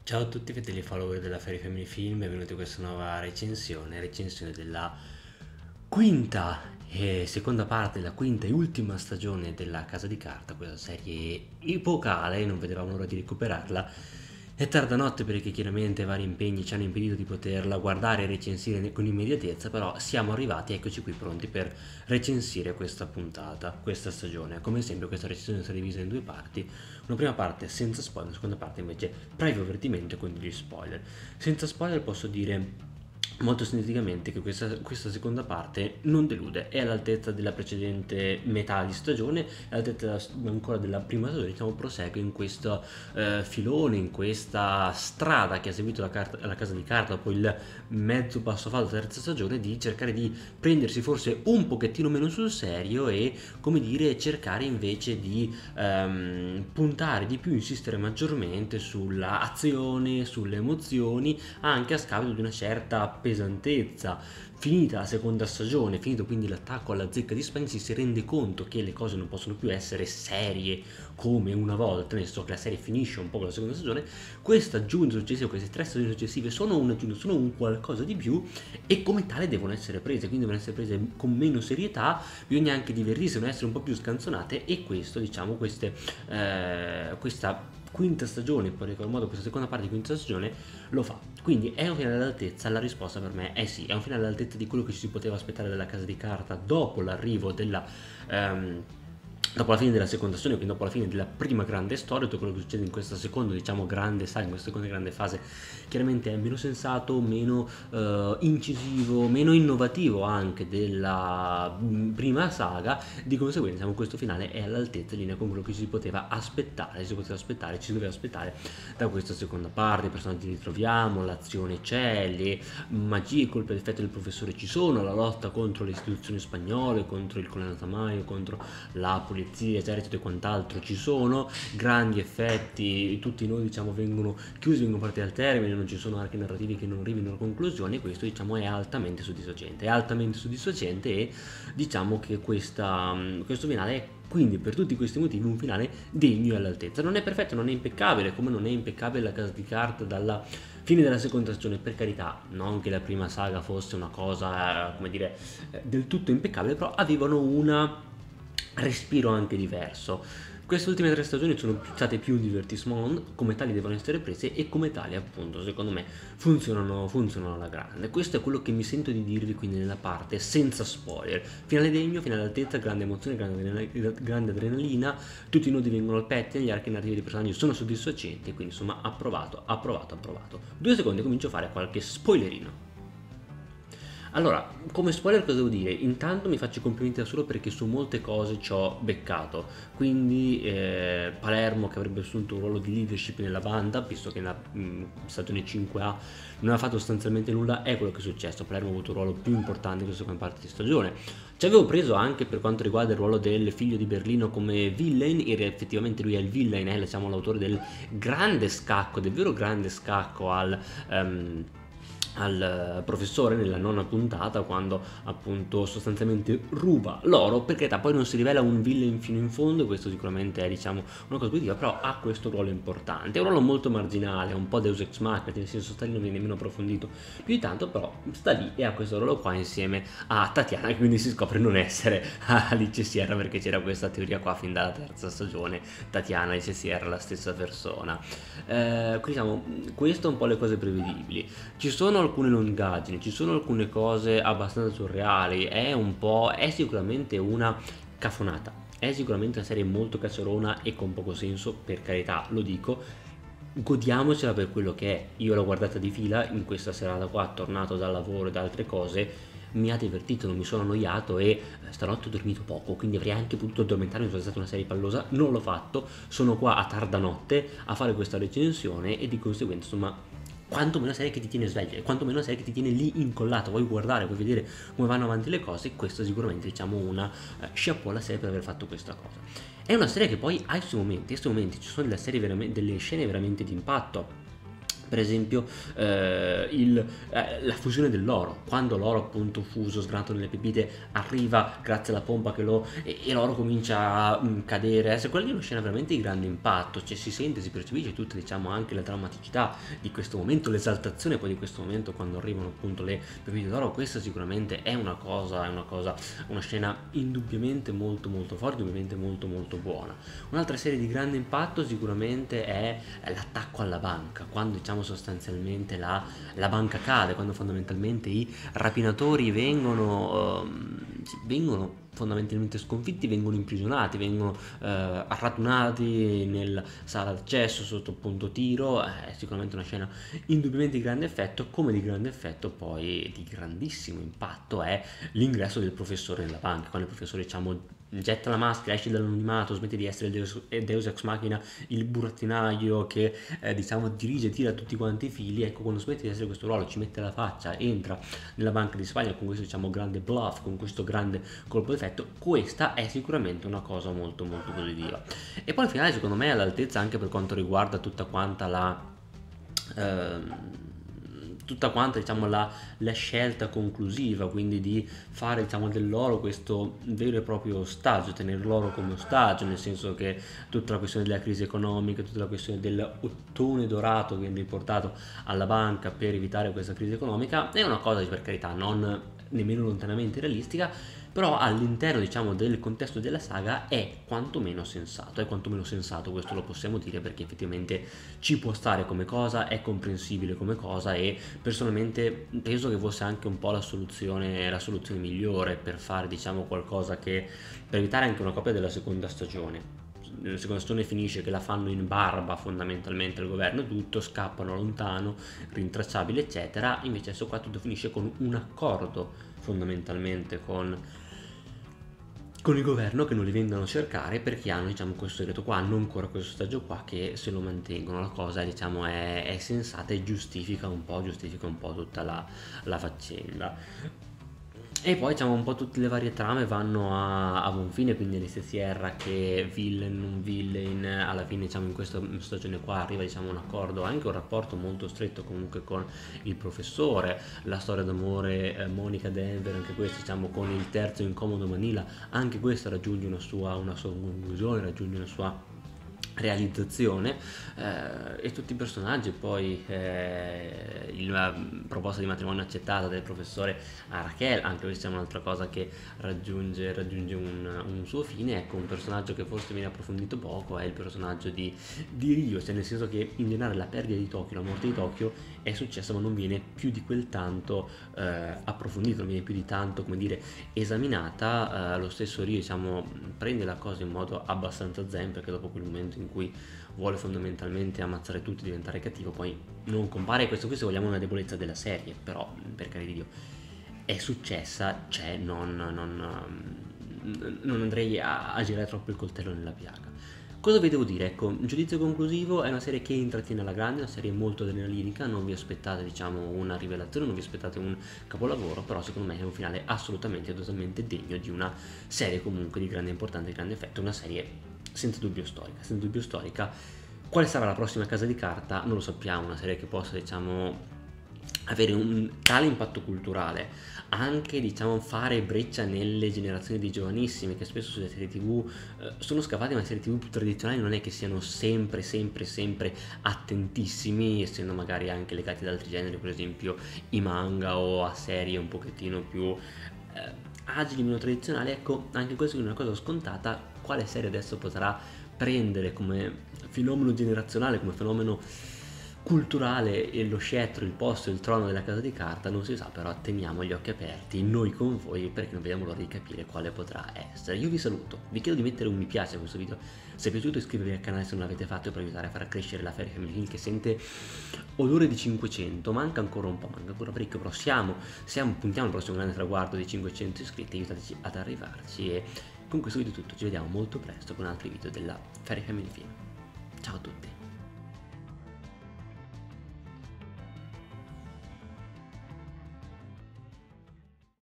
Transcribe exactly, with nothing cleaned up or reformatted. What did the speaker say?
Ciao a tutti fedeli follower della Fairy Family Film, benvenuti a questa nuova recensione, recensione della quinta e seconda parte della quinta e ultima stagione della Casa di Carta, questa serie epocale, non vedevamo l'ora di recuperarla. È tarda notte perché chiaramente vari impegni ci hanno impedito di poterla guardare e recensire con immediatezza, però siamo arrivati, eccoci qui pronti per recensire questa puntata, questa stagione. Come sempre questa recensione sarà divisa in due parti, una prima parte senza spoiler, una seconda parte invece previo avvertimento con degli spoiler. Senza spoiler posso dire molto sinteticamente che questa, questa seconda parte non delude, è all'altezza della precedente metà di stagione, è all'altezza ancora della prima stagione, diciamo prosegue in questo eh, filone, in questa strada che ha seguito la, carta, la Casa di Carta dopo il mezzo passo falso della terza stagione, di cercare di prendersi forse un pochettino meno sul serio e, come dire, cercare invece di ehm, puntare di più, insistere maggiormente sulla azione, sulle emozioni, anche a scapito di una certa pesantezza. Finita la seconda stagione, finito quindi l'attacco alla zecca di Spencer, si rende conto che le cose non possono più essere serie come una volta, nel senso che la serie finisce un po' con la seconda stagione. Questa aggiunta successiva, queste tre stagioni successive sono un'aggiunta, sono un qualcosa di più e come tale devono essere prese, quindi devono essere prese con meno serietà, bisogna anche divertirsi, devono essere un po' più scanzonate e questo, diciamo, queste, eh, questa quinta stagione, poi in qualche modo questa seconda parte di quinta stagione lo fa. Quindi è un finale all'altezza? La risposta per me è sì, è un finale all'altezza di quello che ci si poteva aspettare dalla Casa di Carta dopo l'arrivo della ehm, dopo la fine della seconda stagione, quindi dopo la fine della prima grande storia. Tutto quello che succede in questa seconda, diciamo, grande saga, in questa seconda grande fase, chiaramente è meno sensato, meno eh, incisivo, meno innovativo anche della mh, prima saga. Di conseguenza, diciamo, questo finale è all'altezza in linea con quello che ci si poteva aspettare, si poteva aspettare, ci si doveva aspettare da questa seconda parte. I personaggi li ritroviamo, l'azione c'è, le magie, colpe ed effetti del professore ci sono, la lotta contro le istituzioni spagnole, contro il colonnello Tamayo, contro la polizia, esercito e quant'altro ci sono, grandi effetti, tutti noi, diciamo, vengono chiusi, vengono partiti al termine, non ci sono archi narrativi che non arrivino a conclusione, e questo, diciamo, è altamente soddisfacente, è altamente soddisfacente e diciamo che questa, questo finale è quindi per tutti questi motivi un finale degno e all'altezza. Non è perfetto, non è impeccabile, come non è impeccabile la Casa di Carta dalla fine della seconda stagione, per carità, non che la prima saga fosse una cosa, come dire, del tutto impeccabile, però avevano una respiro anche diverso. Queste ultime tre stagioni sono state più un divertissement, come tali devono essere prese e come tali, appunto, secondo me funzionano, funzionano alla grande. Questo è quello che mi sento di dirvi quindi nella parte senza spoiler. Finale degno, finale all'altezza, grande emozione, grande adrenalina, grande adrenalina, tutti i nodi vengono al pettine, gli archi narrativi dei personaggi sono soddisfacenti, quindi insomma approvato, approvato, approvato. Due secondi, comincio a fare qualche spoilerino. Allora, come spoiler cosa devo dire? Intanto mi faccio i complimenti da solo perché su molte cose ci ho beccato, quindi eh, Palermo, che avrebbe assunto un ruolo di leadership nella banda, visto che nella mh, stagione cinque A non ha fatto sostanzialmente nulla, è quello che è successo. Palermo ha avuto un ruolo più importante in questa seconda parte di stagione. Ci avevo preso anche per quanto riguarda il ruolo del figlio di Berlino come villain, e effettivamente lui è il villain, è diciamo, l'autore del grande scacco, del vero grande scacco al... Um, al professore nella nona puntata, quando appunto sostanzialmente ruba l'oro. Perché poi non si rivela un villain fino in fondo, questo sicuramente è, diciamo, una cosa positiva, però ha questo ruolo importante, è un ruolo molto marginale, un po' Deus Ex Machina, nel senso sta lì, non viene nemmeno approfondito più di tanto, però sta lì e ha questo ruolo qua insieme a Tatiana, che quindi si scopre non essere Alice Sierra, perché c'era questa teoria qua fin dalla terza stagione, Tatiana e Alice Sierra la stessa persona. Eh, quindi diciamo, questo è un po' le cose prevedibili. Ci sono alcune lungaggini, ci sono alcune cose abbastanza surreali, è un po', è sicuramente una cafonata, è sicuramente una serie molto cacerona e con poco senso, per carità, lo dico. Godiamocela per quello che è. Io l'ho guardata di fila in questa serata qua, tornato dal lavoro e da altre cose, mi ha divertito, non mi sono annoiato e stanotte ho dormito poco, quindi avrei anche potuto addormentarmi, fosse stata una serie pallosa, non l'ho fatto, sono qua a tarda notte a fare questa recensione e di conseguenza, insomma, quantomeno una serie che ti tiene sveglio, quantomeno una serie che ti tiene lì incollato, vuoi guardare, vuoi vedere come vanno avanti le cose. Questo sicuramente, diciamo, una eh, chapeau alla serie per aver fatto questa cosa. È una serie che poi ha i suoi momenti, i suoi momenti, ci sono delle, serie veramente, delle scene veramente di impatto. Per esempio eh, il, eh, la fusione dell'oro, quando l'oro appunto fuso, sgranato nelle pepite, arriva grazie alla pompa che lo, e, e l'oro comincia a mm, cadere, se quella lì è una scena veramente di grande impatto, cioè si sente, si percepisce tutta diciamo anche la drammaticità di questo momento, l'esaltazione poi di questo momento quando arrivano appunto le pepite d'oro. Questa sicuramente è una cosa, è una cosa, una scena indubbiamente molto molto forte, indubbiamente molto molto buona. Un'altra serie di grande impatto sicuramente è l'attacco alla banca, quando diciamo sostanzialmente la, la banca cade, quando fondamentalmente i rapinatori vengono, ehm, vengono fondamentalmente sconfitti, vengono imprigionati, vengono eh, arratunati nel sala d'accesso sotto appunto tiro. È sicuramente una scena indubbiamente di grande effetto. Come di grande effetto poi di grandissimo impatto è l'ingresso del professore nella banca, quando il professore diciamo getta la maschera, esce dall'anonimato, smette di essere il Deus, Deus ex machina, il burattinaio che eh, diciamo dirige e tira tutti quanti i fili. Ecco, quando smette di essere questo ruolo, ci mette la faccia, entra nella Banca di Spagna con questo diciamo grande bluff, con questo grande colpo d'effetto. Questa è sicuramente una cosa molto molto positiva. E poi il finale secondo me è all'altezza anche per quanto riguarda tutta quanta la ehm, tutta quanta diciamo la, la scelta conclusiva, quindi di fare diciamo dell'oro questo vero e proprio ostaggio, tenere l'oro come ostaggio, nel senso che tutta la questione della crisi economica, tutta la questione dell'ottone dorato che viene riportato alla banca per evitare questa crisi economica è una cosa per carità non nemmeno lontanamente realistica, però all'interno diciamo del contesto della saga è quantomeno sensato, è quantomeno sensato, questo lo possiamo dire, perché effettivamente ci può stare come cosa, è comprensibile come cosa e personalmente penso che fosse anche un po' la soluzione, la soluzione migliore per fare diciamo qualcosa che, per evitare anche una copia della seconda stagione. La seconda stagione finisce che la fanno in barba fondamentalmente al governo, tutto, scappano lontano, rintracciabili eccetera, invece adesso qua tutto finisce con un accordo fondamentalmente con, con il governo che non li vengono a cercare perché hanno diciamo questo segreto qua, hanno ancora questo stagio qua che se lo mantengono. La cosa diciamo è, è sensata e giustifica un po', giustifica un po' tutta la, la faccenda. E poi diciamo un po' tutte le varie trame vanno a, a buon fine, quindi Alice Sierra che villain, non villain, alla fine diciamo in questa stagione qua arriva diciamo un accordo, anche un rapporto molto stretto comunque con il professore, la storia d'amore eh, Monica Denver, anche questa diciamo con il terzo incomodo Manila, anche questa raggiunge una sua, una sua conclusione, raggiunge una sua realizzazione eh, e tutti i personaggi poi eh, il- la proposta di matrimonio accettata del professore a Raquel, anche questa è un'altra cosa che raggiunge, raggiunge un, un suo fine. Ecco, un personaggio che forse viene approfondito poco è il personaggio di, di Rio, cioè nel senso che in generale la perdita di Tokyo, la morte di Tokyo è successa ma non viene più di quel tanto eh, approfondito, non viene più di tanto come dire esaminata. Eh, lo stesso Rio diciamo prende la cosa in modo abbastanza zen, perché dopo quel momento in cui vuole fondamentalmente ammazzare tutti, diventare cattivo, poi non compare. Questo qui se vogliamo è una debolezza della serie, però per carità di Dio è successa, c'è, non, non, non andrei a, a girare troppo il coltello nella piaga. Cosa vi devo dire? Ecco, un giudizio conclusivo, è una serie che intrattiene alla grande, una serie molto adrenalinica, non vi aspettate diciamo una rivelazione, non vi aspettate un capolavoro, però secondo me è un finale assolutamente, totalmente degno di una serie comunque di grande importanza, di grande effetto, una serie senza dubbio storica, senza dubbio storica. Quale sarà la prossima Casa di Carta? Non lo sappiamo, una serie che possa diciamo avere un tale impatto culturale, anche diciamo fare breccia nelle generazioni di giovanissimi che spesso sulle serie tv eh, sono scavati, ma le serie tv più tradizionali non è che siano sempre sempre sempre attentissimi, essendo magari anche legati ad altri generi, per esempio i manga, o a serie un pochettino più eh, agili, meno tradizionali. Ecco, anche questo è una cosa scontata. Quale serie adesso potrà prendere come fenomeno generazionale, come fenomeno culturale e lo scettro, il posto, il trono della Casa di Carta non si sa, però teniamo gli occhi aperti noi con voi, perché non vediamo l'ora di capire quale potrà essere. Io vi saluto, vi chiedo di mettere un mi piace a questo video se è piaciuto, iscrivervi al canale se non l'avete fatto per aiutare a far crescere la Fairy Family Film, che sente odore di cinquecento, manca ancora un po', manca ancora parecchio, però siamo, siamo puntiamo al prossimo grande traguardo di cinquecento iscritti, aiutateci ad arrivarci. E con questo video è tutto, ci vediamo molto presto con altri video della Fairy Family Film. Ciao a tutti.